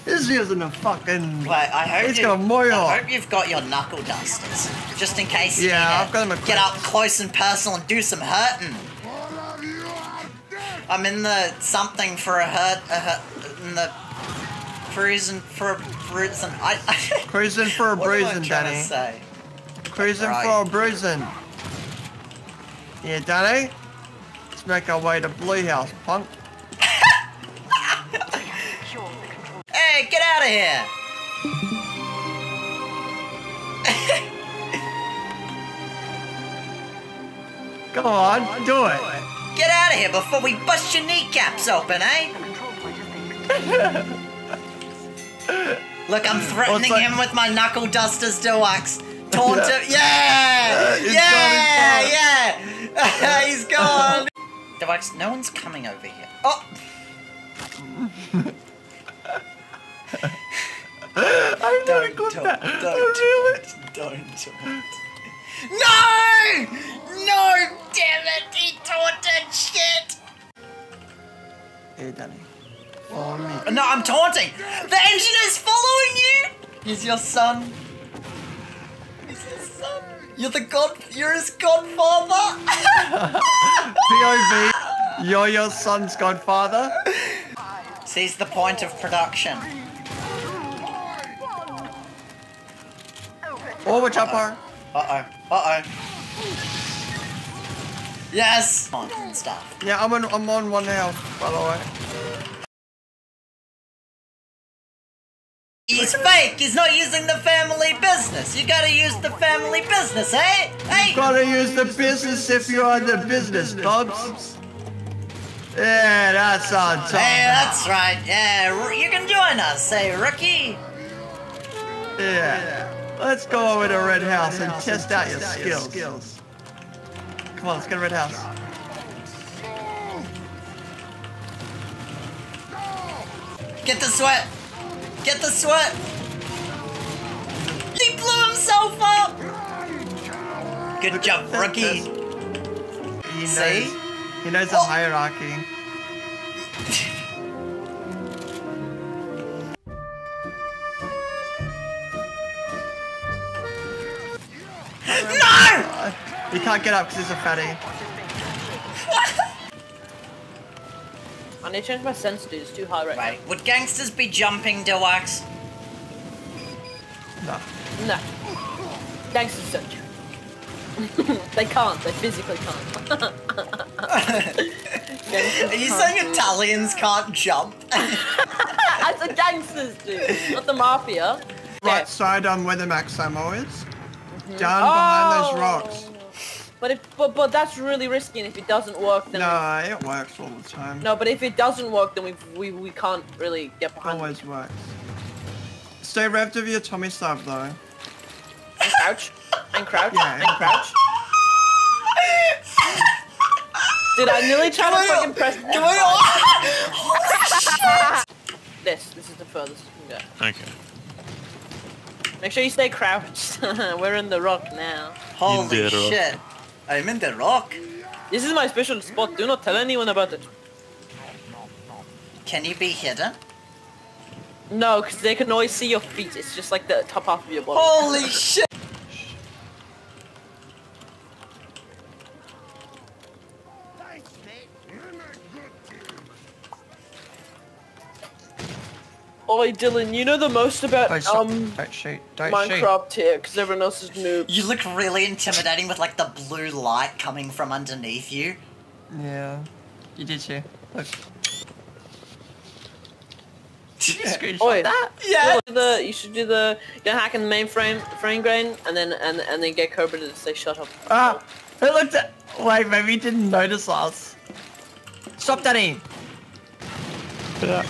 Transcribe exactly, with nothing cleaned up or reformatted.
He's using a fucking... Wait, I hope, He's you, got a moil. I hope you've got your knuckle dusters. Just in case you yeah, need I've to got them get up close and personal and do some hurting. I'm in the something for a hurt, a hurt in the cruising for a bruising. I, I Cruising for a what am I bruising, trying Danny. to say? Cruising Right. for a bruising. Yeah, Danny. Let's make our way to Blue House, punk. Hey, get out of here! Come on, do it. Get out of here before we bust your kneecaps open, eh? Look, I'm threatening like... him with my knuckle dusters deluxe. Taunt him. Yeah! He's Yeah! gone, Yeah! He's gone! Deluxe, no one's coming over here. Oh! I Don't don't, taunt, that. don't I really... Don't taunt. No! No! Damn it! He taunted shit! Hey, Danny. Follow me. No, I'm taunting! The engine is following you! He's your son. He's your son. You're the god... You're his godfather! P O V, you're your son's godfather? Seize the point of production. Oh, watch out, bar. Uh-oh. Uh-oh. Yes! On and stuff. Yeah, I'm on, I'm on one health, by the way. He's fake! He's not using the family business! You gotta use the family business, eh? Hey! Gotta use the business if you're on the business, Bubs. Yeah, that's on top. Hey, that's right. Yeah, you can join us, hey, rookie. Yeah. Let's go over to Red House and test out your skills. Come on, let's get a Red House. Get the sweat! Get the sweat! He blew himself up! Good job, rookie! He knows, See? He knows the Oh. hierarchy. No! He can't get up because he's a fatty. I need to change my sensitivity, it's too high right Wait, would gangsters be jumping, Deluxe? No. now. No. Gangsters don't. They can't, they physically can't. Are you saying Italians can't jump? That's what gangsters do, not the mafia. Right Yeah. side on where the max ammo is. Mm-hmm. Down behind Oh. those rocks. But if but but that's really risky, and if it doesn't work, then No, it works all the time. no. But if it doesn't work, then we we we can't really get behind. Always works. Stay revved of your Tommy sub though. And crouch. And crouch. Yeah, and crouch. Did I nearly try to fucking press? Can we all... This. This is the furthest you can go. Okay. Make sure you stay crouched. We're in the rock now. Holy In the rock. shit. I'm in the rock. This is my special spot. Do not tell anyone about it. Can you be hidden? No, because they can always see your feet. It's just like the top half of your body. Holy shit. Oi, Dylan, you know the most about Don't shoot. um Don't shoot. Don't shoot. Minecraft here, because everyone else is noob. You look really intimidating with like the blue light coming from underneath you. Yeah. You did too. Look. Oi, that? Yeah. You, do the, you should do the you hack in the mainframe frame grain, and then and and then get Cobra to say shut up. Ah! It looked at. Wait, maybe he didn't notice us. Stop, Danny! Yeah.